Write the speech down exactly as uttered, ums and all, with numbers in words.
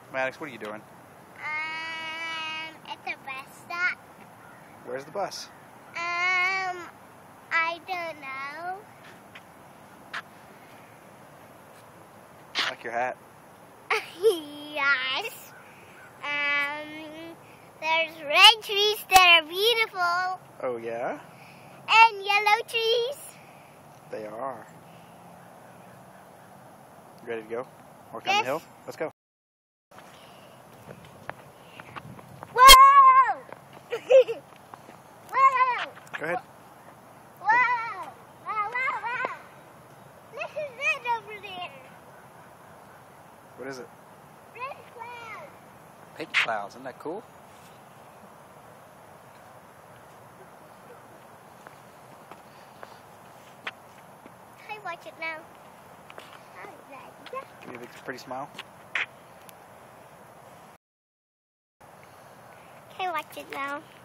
Maddox, what are you doing? Um, it's a bus stop. Where's the bus? Um, I don't know. I like your hat. Yes. Um, there's red trees that are beautiful. Oh, yeah? And yellow trees. They are. You ready to go? Walk Yes. down the hill? Let's go. Whoa! Whoa! Go ahead. Whoa! Whoa, whoa, whoa! This is it over there. What is it? Red clouds. Pink clouds. Isn't that cool? Hey, watch it now. Oh, yeah. Give me a big, pretty smile. Okay, watch it now.